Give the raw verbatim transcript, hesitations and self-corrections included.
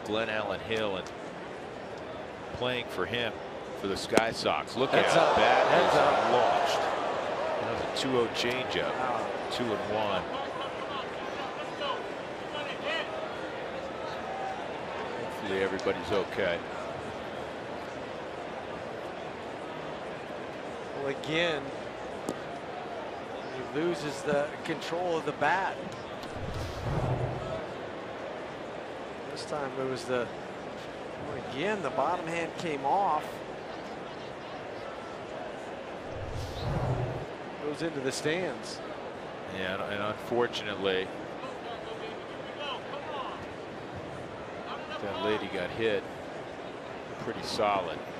Glenn Allen Hill and playing for him for the Sky Sox. Look at Heads how up. bad Heads is up. launched. That was a two oh changeup. Wow. Two and one. Hopefully everybody's okay. Well, again, he loses the control of the bat. This time it was the, well, again, the bottom hand came off. Goes into the stands. Yeah, and, and unfortunately, that lady got hit pretty solid.